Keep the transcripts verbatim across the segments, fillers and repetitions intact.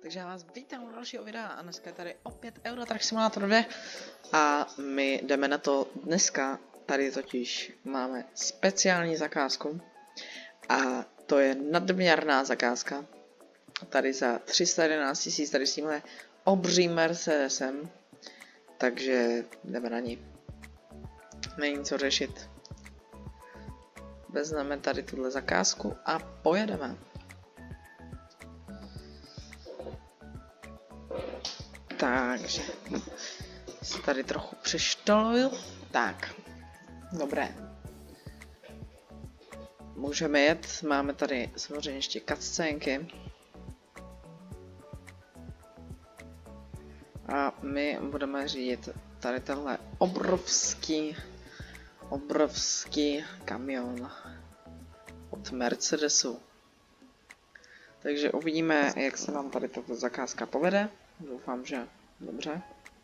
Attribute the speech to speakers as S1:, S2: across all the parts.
S1: Takže já vás vítám u dalšího videa a dneska je tady opět Euro Truck Simulator dva a my jdeme na to dneska. Tady totiž máme speciální zakázku a to je nadměrná zakázka. Tady za tři sta jedenáct tisíc tady s tímhle obřím Mercedesem, takže jdeme na ní. Není co řešit. Vezmeme tady tuhle zakázku a pojedeme. Takže se tady trochu přeštoluju. Tak, dobré. Můžeme jet, máme tady samozřejmě ještě cutscenky. A my budeme řídit tady tenhle obrovský, obrovský kamion od Mercedesu. Takže uvidíme, jak se nám tady tato zakázka povede. Doufám, že dobře.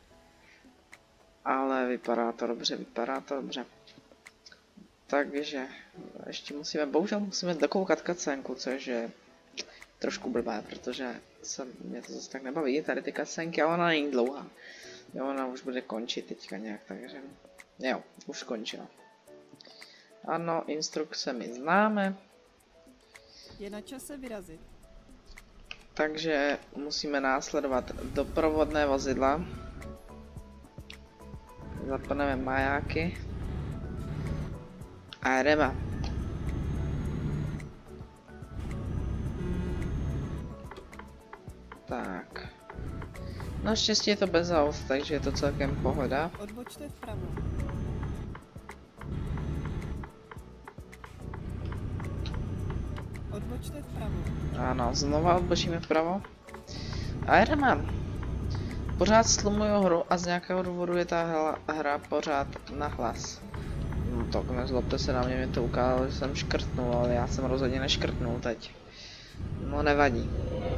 S1: Ale vypadá to dobře, vypadá to dobře. Takže ještě musíme, bohužel musíme dokoukat cutscenku, což je trošku blbé, protože se, mě to zase tak nebaví, tady ty cutscenky, ale ona není dlouhá. Jo, ona už bude končit teďka nějak, takže jo, už skončila. Ano, instrukce my známe.
S2: Je na čase vyrazit.
S1: Takže musíme následovat doprovodné vozidla. Zapneme majáky. A jedeme. Tak. Naštěstí je to bez aut, takže je to celkem pohoda.
S2: Odbočte vpravo. Odbočte vpravo.
S1: Ano, znova odbočíme vpravo. A jedeme. Pořád slumuju hru a z nějakého důvodu je ta hra, hra pořád na hlas. No tak nezlobte se na mě, mě to ukázalo, že jsem škrtnul, ale já jsem rozhodně neškrtnul teď. No nevadí.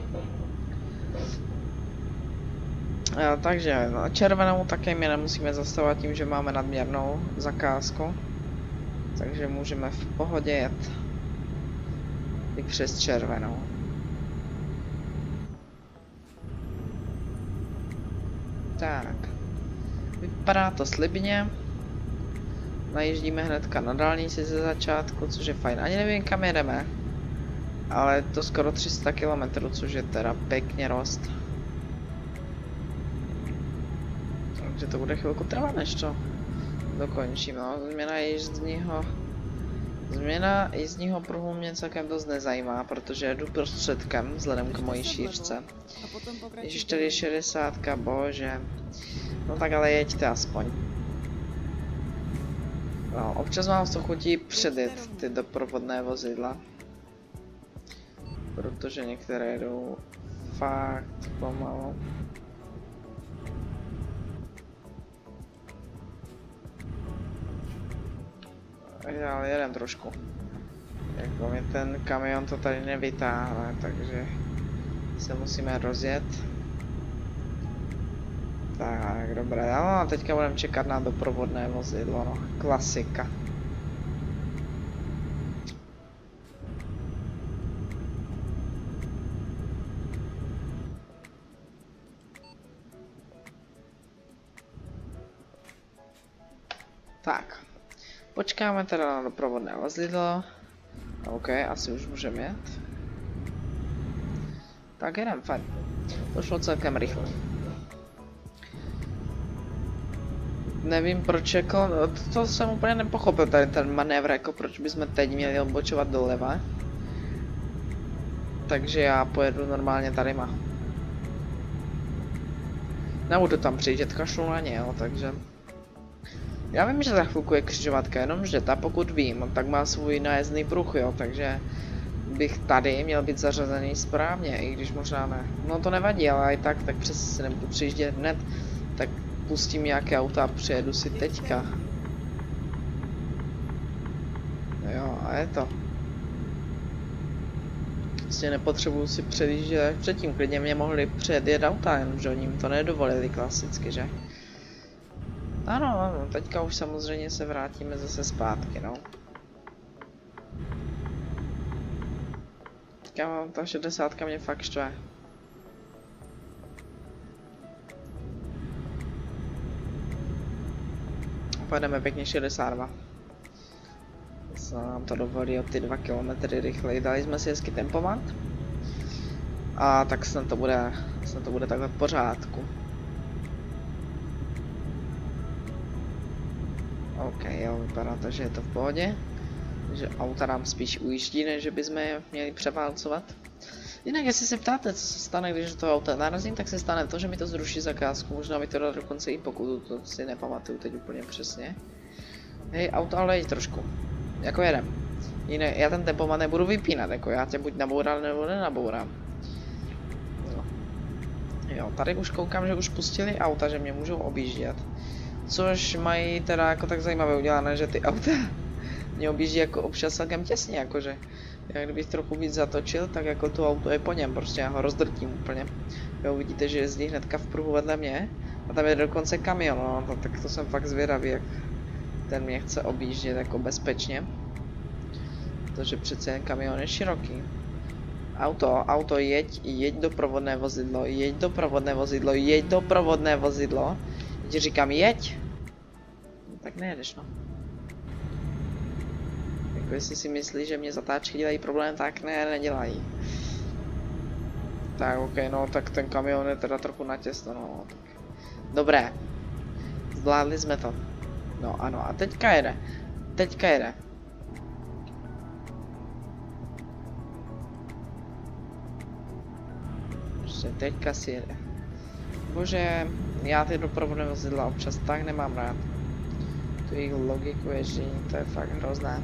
S1: Jo, takže no, červenou také my nemusíme zastavovat tím, že máme nadměrnou zakázku. Takže můžeme v pohodě jet i přes červenou. Tak. Vypadá to slibně. Najíždíme hnedka na dálnici ze začátku, což je fajn. Ani nevím, kam jedeme. Ale je to skoro tři sta kilometrů, což je teda pěkně rost. Takže to bude chvilku trvat, než to dokončíme. No, změna jízdního... Změna jízdního pruhu mě celkem dost nezajímá, protože jdu prostředkem vzhledem k mojí šířce. Ježiš, tady je šedesátka, bože. No tak ale jeďte aspoň. No, občas mám to chutí předjet ty doprovodné vozidla. Protože některé jdou fakt pomalu. Ale jeden trošku. Jako mě ten kamion to tady nevytáhne, takže se musíme rozjet. Tak, dobré, no a teďka budeme čekat na doprovodné vozidlo, no, klasika. Tak. Počkáme teda na doprovodné vozidlo. OK, asi už můžeme jet. Tak jedem, fajn. To šlo celkem rychle. Nevím proč jako, to, to jsem úplně nepochopil tady ten manévr, jako proč bychom teď měli odbočovat doleva. Takže já pojedu normálně tady má. Nebudu tam přijíždět, kašlu na ně, jo, takže... Já vím, že za chvilku je křižovatka, jenomže ta, pokud vím, tak má svůj nájezdný pruh, jo, takže bych tady měl být zařazený správně, i když možná ne. No to nevadí, ale i tak, tak přes si nebudu přijíždět hned, tak pustím nějaké auta a přijedu si teďka. Jo, a je to. Vlastně nepotřebuju si předjíždět předtím, klidně mě mohli předjet auta, jenomže oni jim to nedovolili klasicky, že? Ano, ano, teďka už samozřejmě se vrátíme zase zpátky, no. Teďka ta šedesátka mě fakt štve. pojedeme pěkně šedesát dva. Se nám to dovolí o ty dva kilometry rychleji. Dali jsme si hezky tempovat. A tak snad to bude, snad to bude takhle v pořádku. OK, jo, vypadá to, že je to v pohodě. Takže auta nám spíš ujíždí, než že bychom je měli převálcovat. Jinak, jestli se ptáte, co se stane, když do toho auta narazím, tak se stane to, že mi to zruší zakázku. Možná mi to dá dokonce i pokutu, to si nepamatuju teď úplně přesně. Hej, auto, ale jeď trošku. Jako jedem. Jinak, já ten tempomat nebudu vypínat, jako já tě buď nabourám nebo nenabourám. No. Jo, tady už koukám, že už pustili auta, že mě můžou objíždět. Což mají teda jako tak zajímavé udělané, že ty auta mě objíždí jako občas celkem těsně, jakože. Já kdybych trochu víc zatočil, tak jako to auto je po něm, prostě já ho rozdrtím úplně. Jo, vidíte, že jezdí hnedka v pruhu vedle mě. A tam je dokonce kamion, no, to, tak to jsem fakt zvědavý, jak ten mě chce objíždět jako bezpečně. Protože přece jen kamion je široký. Auto, auto, jeď, jeď doprovodné vozidlo, jeď doprovodné vozidlo, jeď doprovodné vozidlo. Ti říkám, jeď. No, tak nejedeš, no. Jako jestli si myslí, že mě zatáčky dělají problém, tak ne, nedělají. Tak, ok, no, tak ten kamion je teda trochu natěsno, no. Tak. Dobré. Zvládli jsme to. No, ano, a teďka jede. Teďka jede. Prostě teďka si jede. Bože, já ty doprovodné vozidla občas tak nemám rád. Tu jejich logiku ježdění, to je fakt hrozné.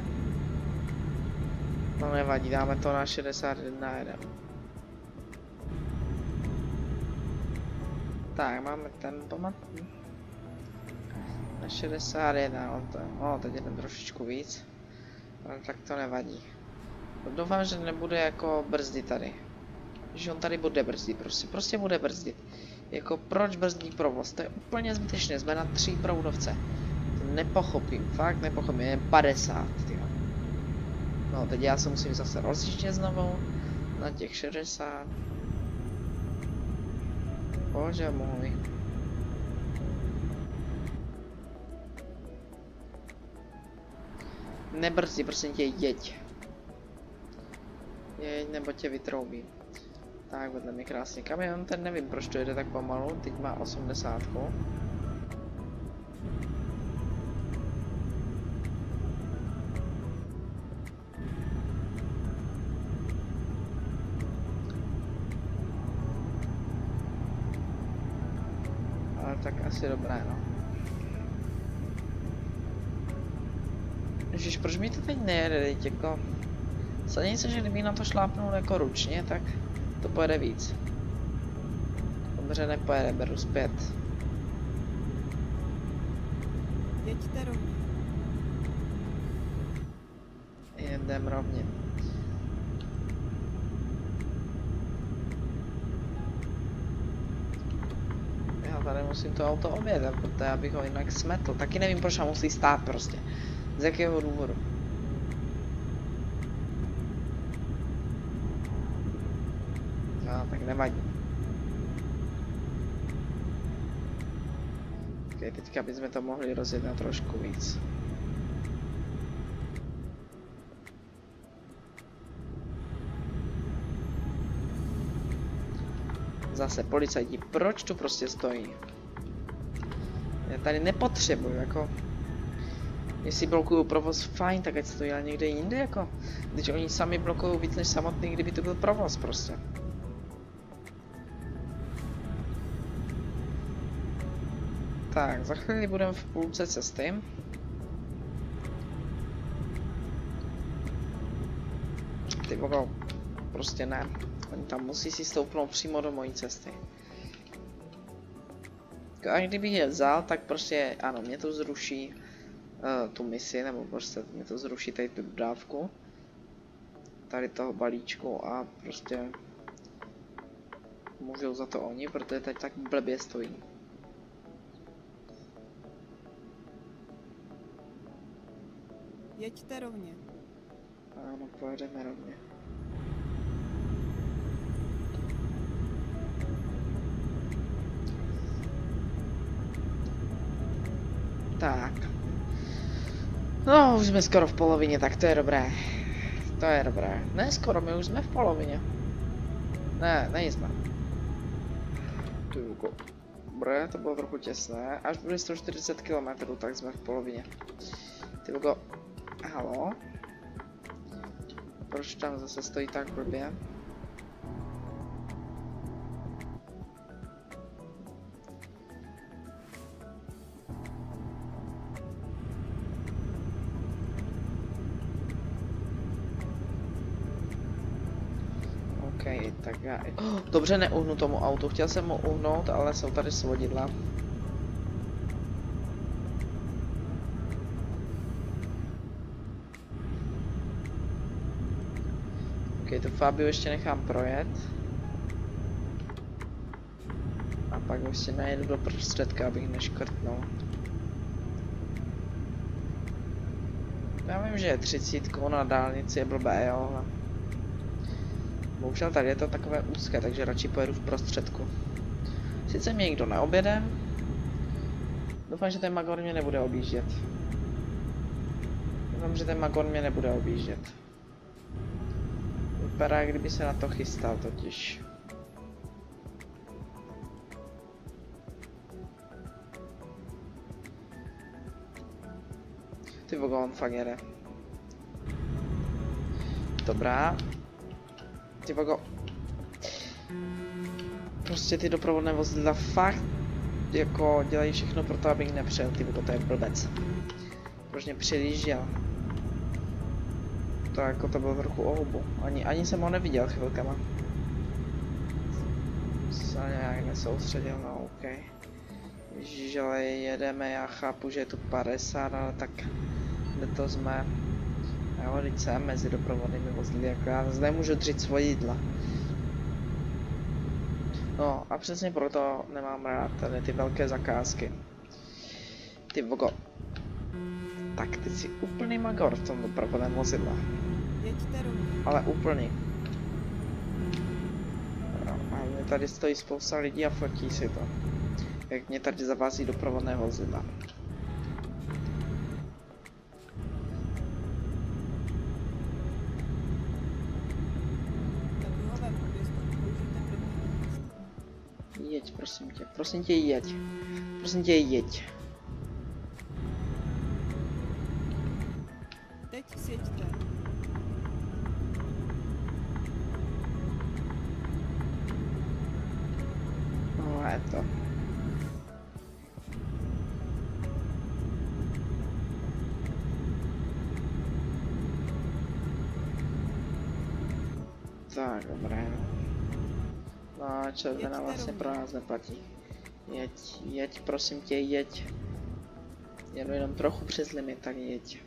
S1: No nevadí, dáme to na šedesát jedna jedem. Tak, máme ten pamatný. Na šedesát jedna, no, to, no teď jdem trošičku víc. Ale tak to nevadí. Doufám, že nebude jako brzdit tady. Že on tady bude brzdit, prostě, prostě bude brzdit. Jako proč brzdí provoz, to je úplně zbytečné, jsme na tří proudovce. To nepochopím, fakt nepochopím, je padesát, tyjo. No teď já se musím zase rozjíždět znovu na těch šedesát. Bože můj. Nebrzdí, prosím tě, jeď. Jeď, nebo tě vytroubím. Tak, vedle mi krásný kamion, ten nevím, proč to jede tak pomalu, teď má osmdesát. Ale tak asi dobré, no. Ježiš, proč mi to teď nejede, teď jako... Sadím se, že kdyby na to šlápnul jako ručně, tak to pojede víc. Dobře, nepojede, beru zpět.
S2: Jeďte rovně.
S1: Jedem rovně. Já tady musím to auto objednat, protože já bych ho jinak smetl. Taky nevím, proč tam musí stát prostě. Z jakého důvodu. No, tak nevadí. Ok, teďka bychom to mohli rozjet na trošku víc. Zase policajti, proč tu prostě stojí? Já tady nepotřebuju, jako... Jestli blokují provoz, fajn, tak ať stojí ale někde jinde, jako... Když oni sami blokují víc než samotný, kdyby to byl provoz, prostě. Tak, za chvíli budeme v půlce cesty. Ty vogo, prostě ne. Oni tam musí si stoupnout přímo do mojí cesty. A kdybych je vzal, tak prostě, ano, mě to zruší uh, tu misi, nebo prostě mě to zruší tady tu dodávku. Tady toho balíčku a prostě můžou za to oni, protože teď tak blbě stojí.
S2: Jeďte rovně.
S1: Ano, pojedeme rovně. Tak. No, už jsme skoro v polovině, tak to je dobré. To je dobré. Ne skoro, my už jsme v polovině. Ne, nejsme. Dobré, to bylo trochu těsné. Až bude sto čtyřicet kilometrů, tak jsme v polovině. Ty vogo, halo? Proč tam zase stojí tak blbě? Tak já... Oh, dobře, neuhnu tomu autu. Chtěl jsem mu uhnout, ale jsou tady svodidla. Ok, tu Fabiu ještě nechám projet. A pak ještě najedu do prostředka, abych neškrtnul. Já vím, že je třicítkou na dálnici je blbé, jo, ale... Bohužel tady je to takové úzké, takže radši pojedu v prostředku. Sice mě nikdo neobjede. Doufám, že ten Magor mě nebude objíždět. Doufám, že ten Magor mě nebude objíždět. Vypadá, kdyby se na to chystal totiž. Ty vogo, on fakt jede. Dobrá. Ty vogo. Prostě ty doprovodné vozidla fakt jako dělají všechno pro to, abych nepřejel. Ty vogo, to je blbec. Proč mě přilížděl? To jako to bylo trochu o hubu. Ani, ani jsem ho neviděl chvilkama. Se nějak nesoustředil, no ok. Ježiš, ale jedeme, já chápu, že je tu padesát, ale tak kde to jsme? Jo, teď jsem mezi doprovodnými vozidly, jako já zde můžu dřít svodidla. No a přesně proto nemám rád tady ty velké zakázky. Ty vogo. Tak ty jsi úplný magor v tom doprovodném vozidle. Ale úplný. No, a mě tady stojí spousta lidí a fotí si to. Jak mě tady zavází doprovodné vozidla. Jeď, prosím tě, prosím tě, jeď. Prosím tě, jeď.
S2: Teď sjeďte.
S1: No, je to. Tak, dobré. No, červená vlastně pro nás neplatí. Jeď, jeď, prosím tě, jeď. Jedu jenom trochu přes limit, tak jeď.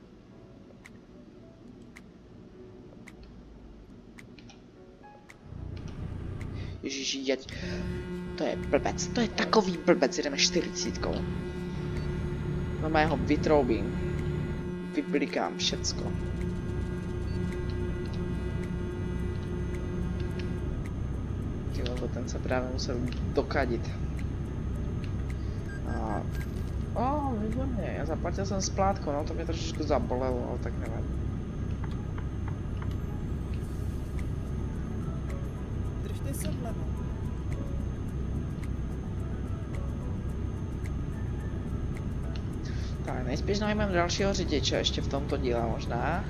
S1: Ježiši, jeď. To je blbec, to je takový blbec, jdeme čtyřicítkou. No mého vytroubím. Vyplikám všecko. Ten se právě musel dokadit. A... O, výborně, já zaplatil jsem splátku, no to mě trošičku zabolelo, ale tak nevím.
S2: Držte se vlevo.
S1: Tak, nejspíš najmeme dalšího řidiče ještě v tomto díle možná.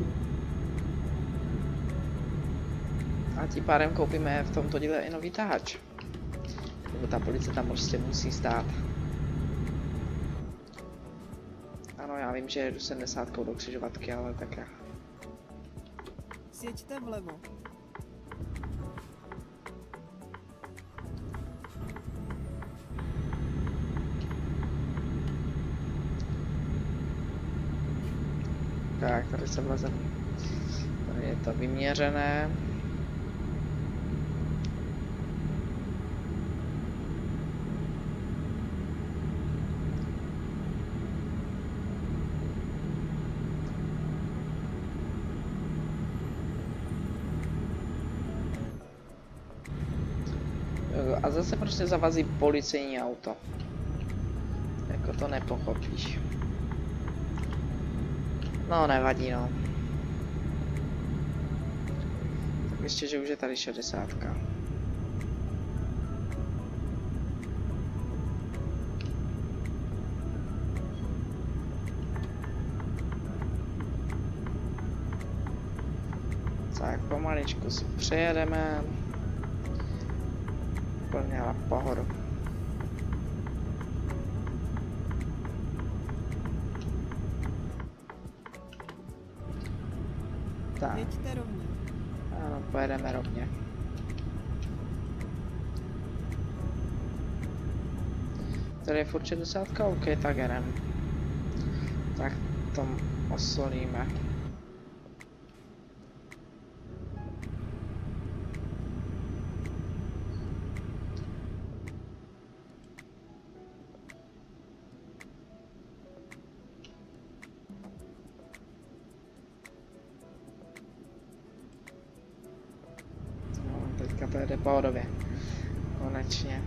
S1: A tím pádem koupíme v tomto díle i nový tahač. Nebo ta policie tam prostě musí stát. Ano, já vím, že jedu sedmdesátkou do křižovatky, ale tak já.
S2: Sjeďte vlevo.
S1: Tak, tady se vleze. Tady je to vyměřené. A zase prostě zavazí policejní auto. Jako to nepochopíš. No, nevadí, no. Tak ještě, že už je tady šedesátka. Tak pomaličku si přejedeme. Plně na pohodu. Tak.
S2: Jeďte rovně.
S1: Ano, pojedeme rovně. Tady je furt šedesátka, OK, tak jedem. Tak to osolíme. Teďka to jede pohodově. Konečně.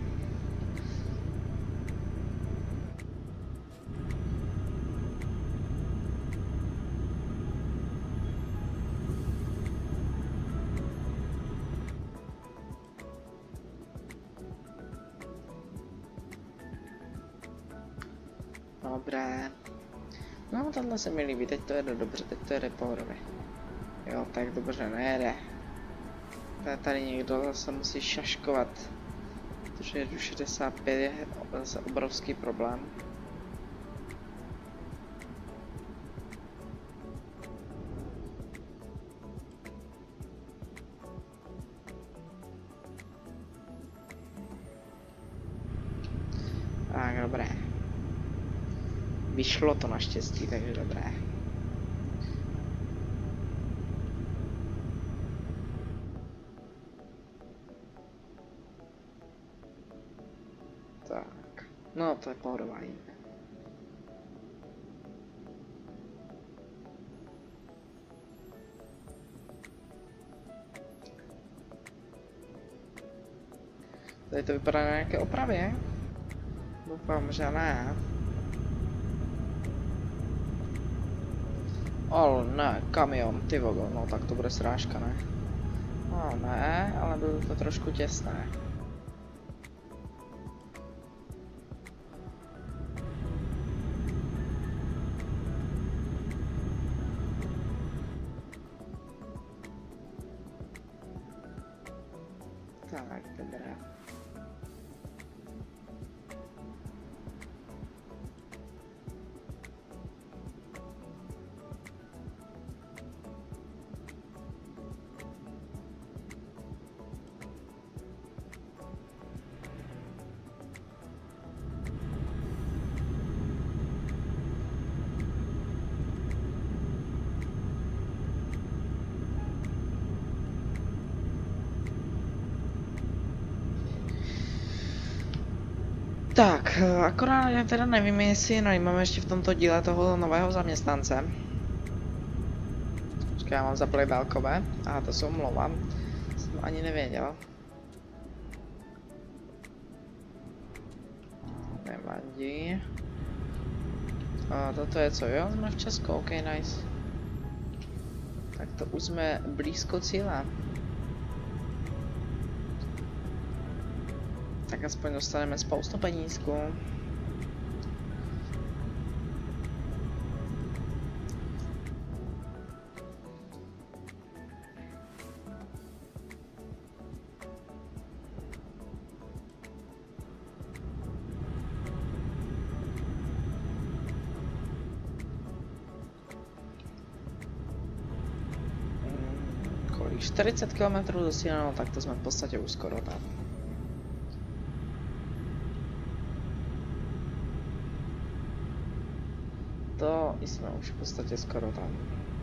S1: Dobré. No, tohle se mi líbí, teď to jede dobře, teď to jede pohodově. Jo, tak dobře nejede. Tady někdo zase musí šaškovat, protože jedu šedesát pět je zase obrovský problém. Tak, dobré. Vyšlo to naštěstí, takže dobré. Tak, no to je pohodová jízda. Tady to vypadá na nějaké opravě. Doufám, že ne. Ale ne, kamion, ty vogo, no tak to bude srážka, ne? No ne, ale bylo to trošku těsné. Tak, dobré. Tak, akorát já teda nevím, jestli najímáme ještě v tomto díle toho nového zaměstnance. Počkej, já mám zaplet dálkové. Aha, to se omlouvám. Jsem ani nevěděl. Nevadí. A toto je co, jo? Jsme v Česku, ok, nice. Tak to už jsme blízko cíle. Tak aspoň dostaneme spoustu penízků. Kolik? čtyřicet kilometrů do cíle, no tak to jsme v podstatě už skoro tam. To jsme už v podstatě skoro tam.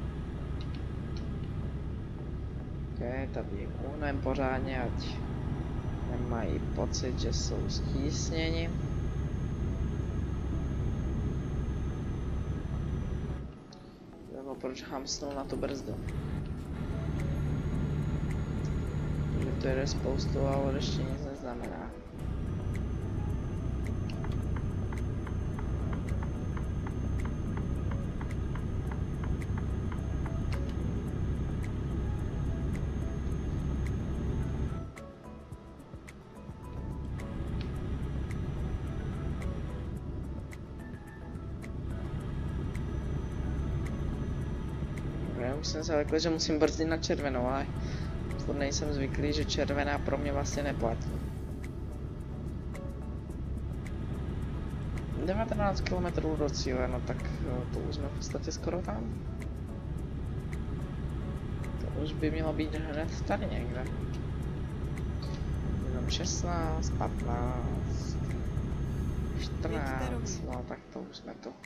S1: Ok, tady uhnem pořádně, ať nemají pocit, že jsou stísněni. Nebo proč hamsnul na tu brzdu? Protože to jede spoustu a ještě nic neznamená. už jsem se řekl, že musím brzdit na červenou, ale furt nejsem zvyklý, že červená pro mě vlastně neplatí. devatenáct kilometrů do cíle, no tak to už jsme v podstatě skoro tam. To už by mělo být hned tady někde. Jenom šestnáct, patnáct, čtrnáct, no tak to už jsme to.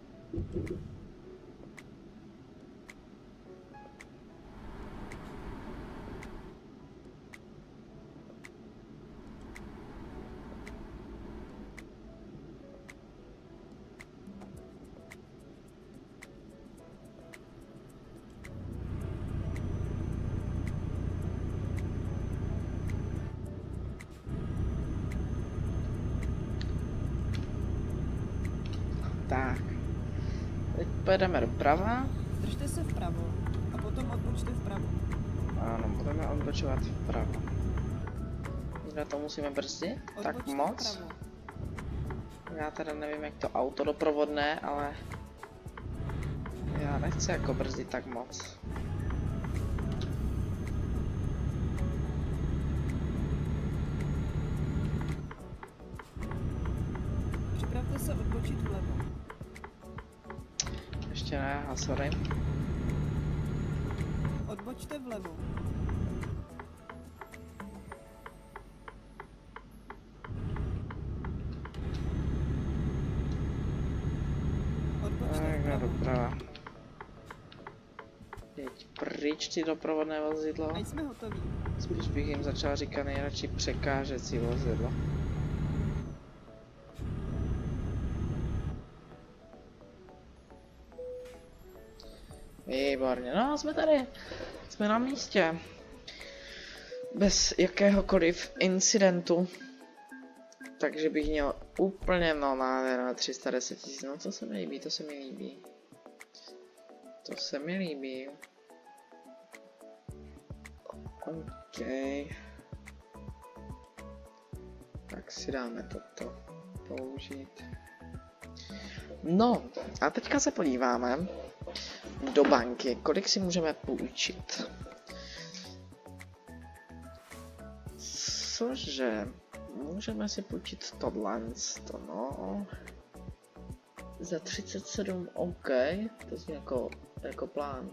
S1: Tak, teď pojedeme doprava.
S2: Držte se vpravo a potom odbočte vpravo.
S1: Ano, budeme odbočovat vpravo. Kde to musíme brzdit?
S2: Odbočte
S1: Tak moc.
S2: vpravo.
S1: Já teda nevím, jak to auto doprovodné, ale já nechci jako brzdit tak moc.
S2: Připravte se odbočit vlevo.
S1: Ještě ne, aha, sorry.
S2: Odbočte vlevo. Odbočte
S1: Tak,
S2: vpravo.
S1: doprava. Jeď pryč ty doprovodné vozidlo.
S2: A jsme hotoví.
S1: Spíš bych jim začal říkat nejradši překážecí vozidlo. Výborně, no jsme tady, jsme na místě. Bez jakéhokoliv incidentu. Takže bych měl úplně no nádherné tři sta deset tisíc, no to se mi líbí, to se mi líbí. To se mi líbí. OK. Tak si dáme toto použít. No, a teďka se podíváme do banky, kolik si můžeme půjčit. Cože? Můžeme si půjčit tohle, to no. Za třicet sedm, OK, to zní jako, jako plán.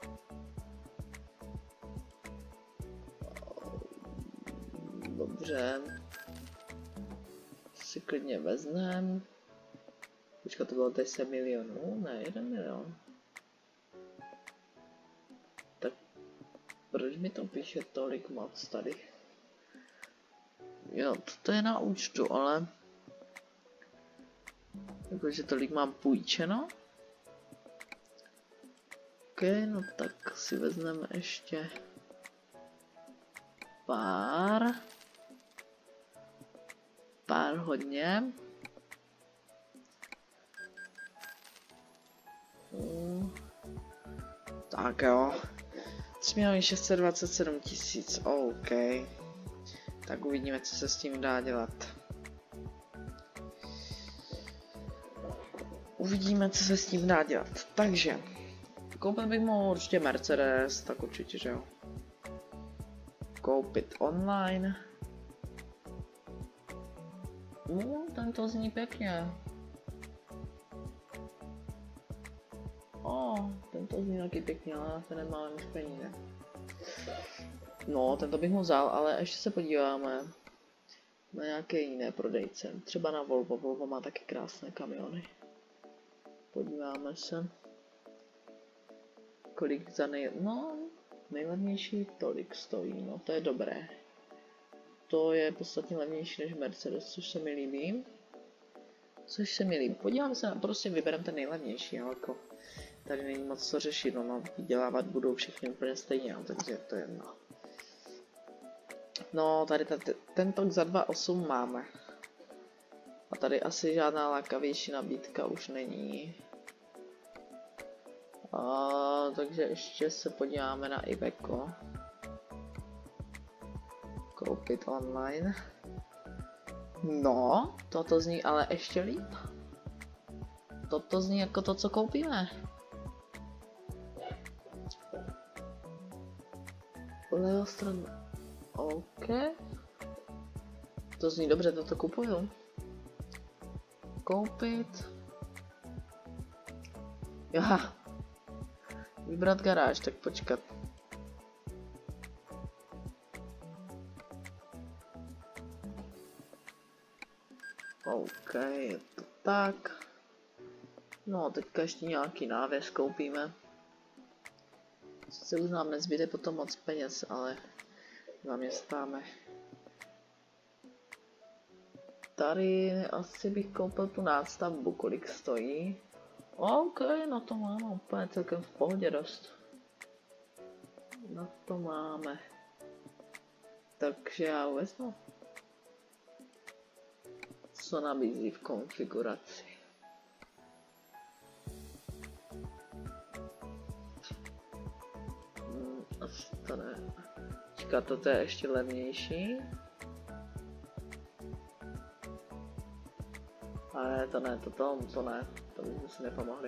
S1: Dobře. Si klidně vezmem. Počkat, to bylo deset milionů, ne, jeden milion. Tak proč mi to píše tolik moc tady? Jo, to je na účtu, ale... Jakože tolik mám půjčeno. Ok, no tak si vezmeme ještě... Pár... Pár hodně. Hmm. Tak jo. tři miliony šest set dvacet sedm tisíc, OK. Tak uvidíme, co se s tím dá dělat. Uvidíme, co se s tím dá dělat. Takže, koupil bych mohl určitě Mercedes, tak určitě, že jo. Koupit online. No, ten to zní pěkně. O, ten to zní taky pěkně, ale na to nemáme už peníze. No, tento bych mu vzal, ale ještě se podíváme na nějaké jiné prodejce. Třeba na Volvo. Volvo má taky krásné kamiony. Podíváme se. Kolik za nej... No, nejlevnější tolik stojí, no to je dobré. To je podstatně levnější než Mercedes, což se mi líbí. Což se mi líbí. Podívám se, prostě vybereme ten nejlevnější, ale jako tady není moc co řešit, no, no vydělávat budou všichni úplně stejně, no, takže to je jedno. No, tady tento za dva osm máme. A tady asi žádná lákavější nabídka už není. A, takže ještě se podíváme na Iveco. Koupit online. No, toto zní ale ještě líp. Toto zní jako to, co koupíme. Leostran. OK. To zní dobře, toto kupuju. Koupit. Aha. Vybrat garáž, tak počkat. OK, je to tak. No, teďka ještě nějaký návěs koupíme. Sice už nám nezbyde potom moc peněz, ale zaměstnáme. Tady asi bych koupil tu nástavbu, kolik stojí. OK, na to máme úplně celkem v pohodě dost. Na to máme. Takže já vezmu. Co nabízí v konfiguraci? Hmm, asi to ne. Čeká, toto je ještě levnější. Ale to ne, to, to, to ne, to bychom si nepomohli.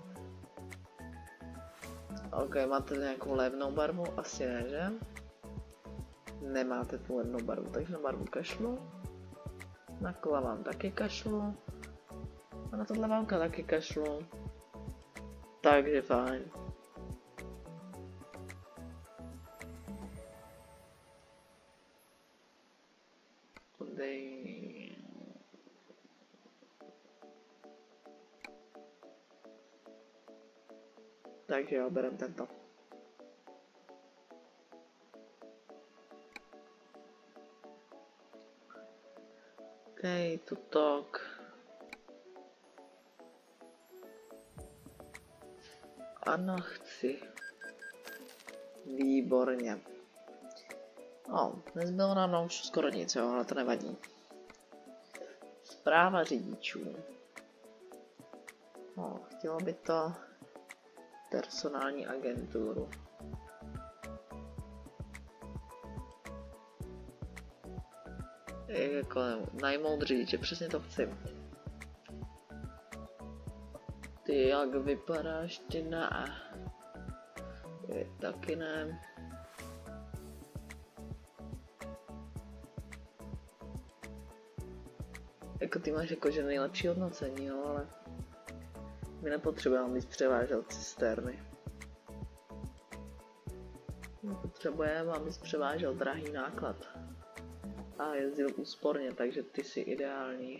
S1: OK, máte nějakou levnou barvu? Asi ne, že? Nemáte tu levnou barvu, takže na barvu kašlu. Na kola mám taky kašlu. A na tohle vámka taky kašlu. Takže fajn. Dej. Takže jo, berem tento. OK, tutok. Ano, chci. Výborně. No, nezbylo nám no, už skoro nic, jo, ale to nevadí. Správa řidičů. No, chtělo by to personální agenturu. Jako najmout řidiče, přesně to chci. Ty, jak vypadáš, ty ne. Ty taky ne. Jako ty máš jakože nejlepší hodnocení, jo, ale my nepotřebujeme, abys převážel cisterny. My potřebujeme, abys převážel drahý náklad. A jezdil úsporně, takže ty jsi ideální.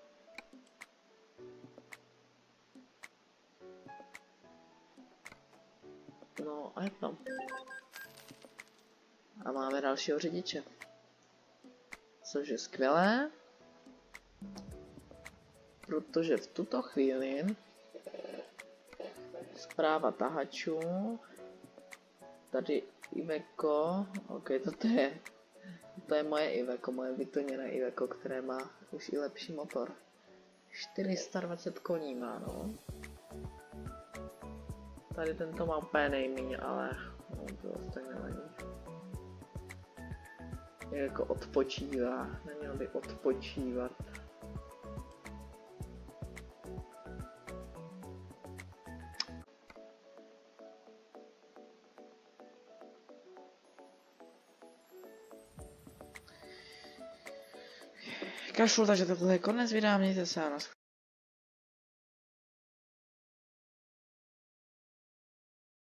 S1: No a je to. A máme dalšího řidiče. Což je skvělé. Protože v tuto chvíli správa tahačů. Tady Iveco. OK, toto je. To je moje Iveco, moje vytoněné Iveco, které má už i lepší motor. čtyři sta dvacet koní má, no. Tady tento má úplně nejméně, ale no, to zase tak nevadí. Jako odpočívá, neměl by odpočívat. Kašlu, takže tohle je konec videa, mějte se a